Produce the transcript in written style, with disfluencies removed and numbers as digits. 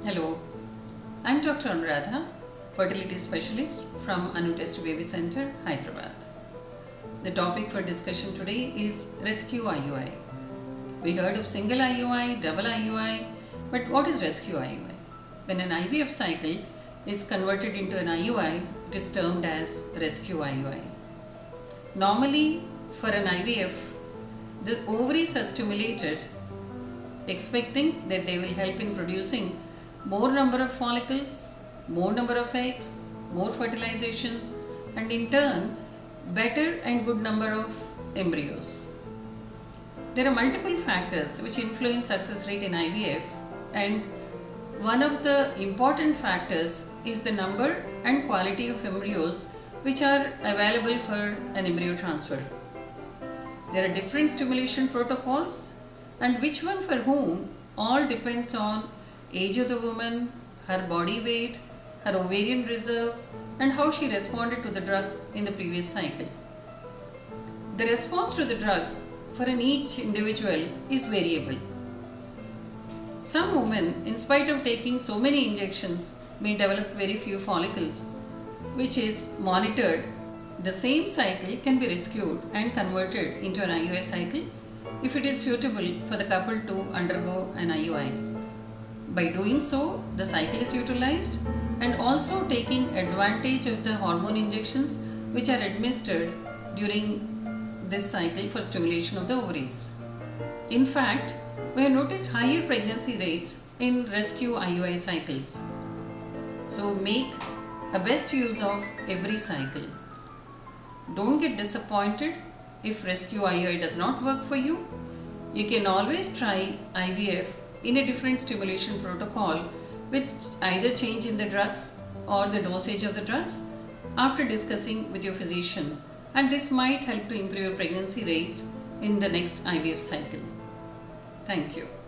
Hello, I'm Dr. Anuradha, fertility specialist from Anu Test Baby Center, Hyderabad. The topic for discussion today is rescue IUI. We heard of single IUI, double IUI, but what is rescue IUI? When an IVF cycle is converted into an IUI, it is termed as rescue IUI. Normally, for an IVF, the ovaries are stimulated, expecting that they will help in producing more number of follicles, more number of eggs, more fertilizations, and in turn better and good number of embryos. There are multiple factors which influence success rate in IVF, and one of the important factors is the number and quality of embryos which are available for an embryo transfer. There are different stimulation protocols, and which one for whom all depends on age of the woman, her body weight, her ovarian reserve, and how she responded to the drugs in the previous cycle. The response to the drugs for each individual is variable. Some women, in spite of taking so many injections, may develop very few follicles, which is monitored. The same cycle can be rescued and converted into an IUI cycle if it is suitable for the couple to undergo an IUI. By doing so, the cycle is utilized and also taking advantage of the hormone injections which are administered during this cycle for stimulation of the ovaries. In fact, we have noticed higher pregnancy rates in rescue IUI cycles. So make a best use of every cycle. Don't get disappointed if rescue IUI does not work for you. You can always try IVF in a different stimulation protocol with either change in the drugs or the dosage of the drugs after discussing with your physician, and this might help to improve your pregnancy rates in the next IVF cycle. Thank you.